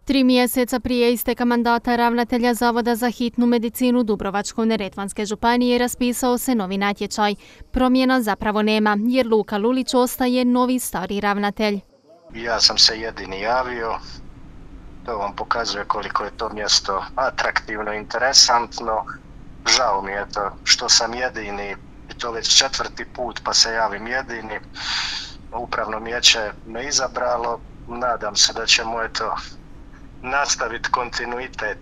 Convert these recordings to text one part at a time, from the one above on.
3 mjeseca prije isteka mandata ravnatelja Zavoda za hitnu medicinu Dubrovačko-neretvanske županije raspisao se novi natječaj. Promjena zapravo nema, jer Luka Lulić ostaje novi stari ravnatelj. Ja sam se jedini javio. To vam pokazuje koliko je to mjesto atraktivno, interesantno. Žao mi je to što sam jedini, i to već 4. put pa se javim jedini. Upravno vijeće me izabralo. Nadam se da ćemo nastaviti kontinuitet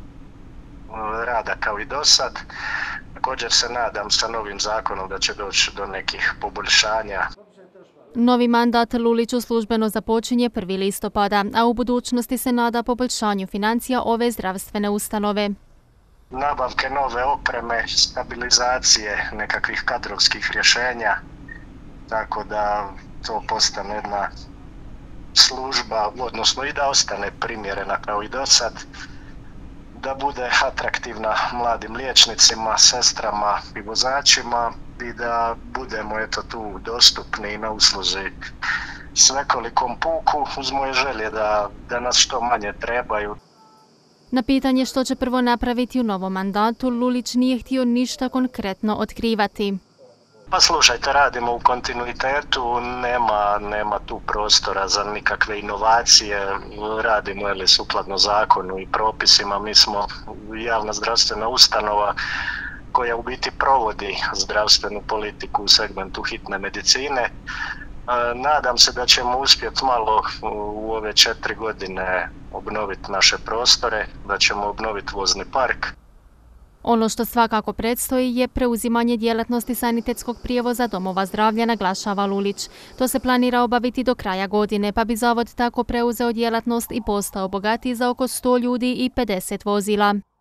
rada kao i do sad. Također se nadam sa novim zakonom da će doći do nekih poboljšanja. Novi mandat Luliću službeno započinje 1. listopada, a u budućnosti se nada poboljšanju financija ove zdravstvene ustanove. Nabavke nove opreme, stabilizacije nekakvih kadrovskih rješenja, tako da to postane jedna služba, odnosno i da ostane primjerena kao i do sad, da bude atraktivna mladim liječnicima, sestrama i vozačima i da budemo tu dostupni na usluzi svekolikom puku uz moje želje da nas što manje trebaju. Na pitanje što će prvo napraviti u novom mandatu, Lulić nije htio ništa konkretno otkrivati. Pa slušajte, radimo u kontinuitetu, nema tu prostora za nikakve inovacije, radimo sukladno zakonu i propisima. Mi smo javna zdravstvena ustanova koja u biti provodi zdravstvenu politiku u segmentu hitne medicine. Nadam se da ćemo uspjeti malo u ove 4 godine obnoviti naše prostore, da ćemo obnoviti vozni park. Ono što svakako predstoji je preuzimanje djelatnosti sanitetskog prijevoza domova zdravlja, naglašava Lulić. To se planira obaviti do kraja godine, pa bi zavod tako preuzeo djelatnost i postao bogatiji za oko 100 ljudi i 50 vozila.